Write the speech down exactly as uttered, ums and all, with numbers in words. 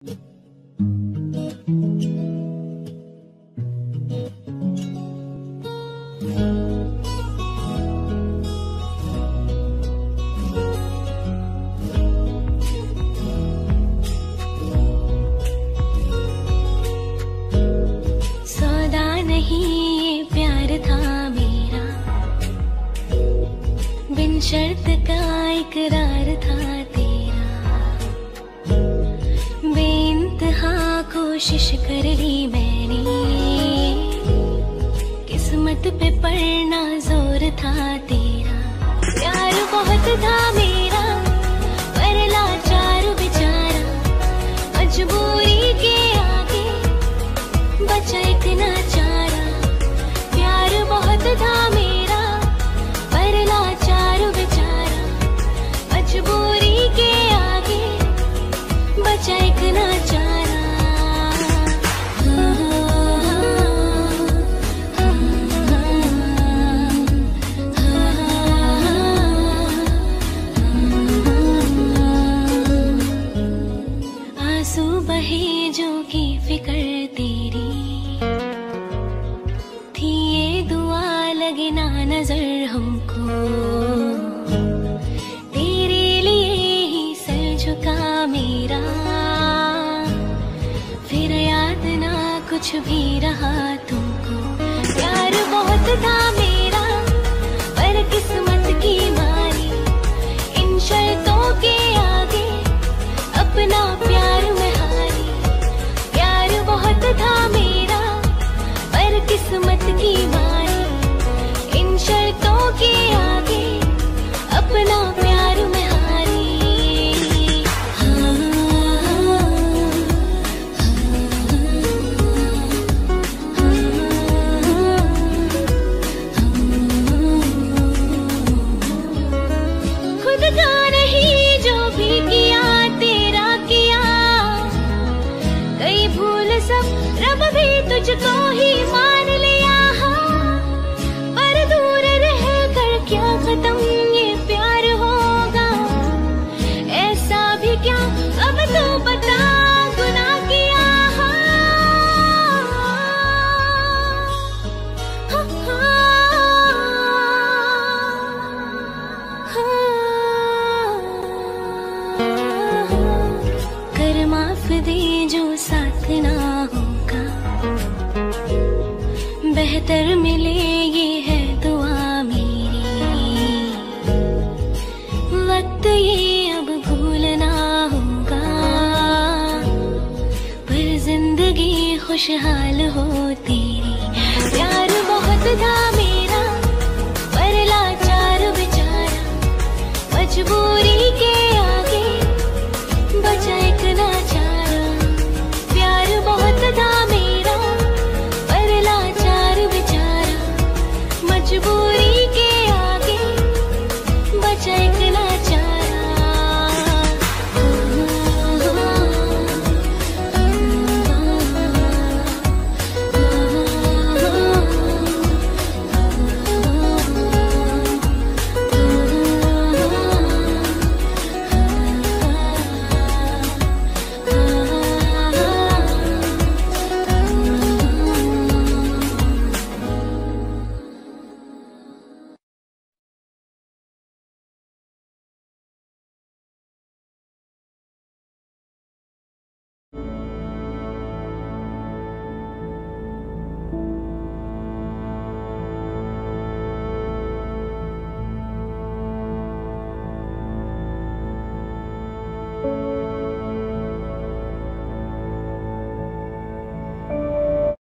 सौदा नहीं ये प्यार था मेरा, बिन शर्त का इकरार था तेरा। बेइंतहा कोशिश कर ली मैंने, किस्मत पे पड़ना जोर था तेरा। प्यार बहुत था मेरा पर लाचार बेचारा, मजबूरी के आगे बचा इतना चारा। प्यार बहुत था मेरा पर लाचार बेचारा, मजबूरी के आगे बचा इतना चारा। आंसू बहे जो की फिक्र तेरी थी, ये दुआ लगे ना नजर हमको। तेरे लिए ही सर झुका मेरा, फिर याद ना कुछ भी रहा तुमको। प्यार बहुत था मेरा पर किस्मत की मारी, इन शर्तों के आगे अपना प्यार में हारी। प्यार बहुत था मेरा पर किस्मत की मारी, इन शर्तों के आगे अपना प्यार में हारी। खुद का नहीं जो भी किया तेरा किया, कई भूल सब रब भी तुझको ही मान लिया। पर दूर रह कर क्या खत्म ये प्यार होगा, ऐसा भी क्या अब तो बता गुनाह किया। कर माफ दे जो साथ ना होगा, बेहतर मिले ये है दुआ मेरी। वक्त ये अब भूलना होगा, पर जिंदगी खुशहाल हो तेरी। प्यार बहुत था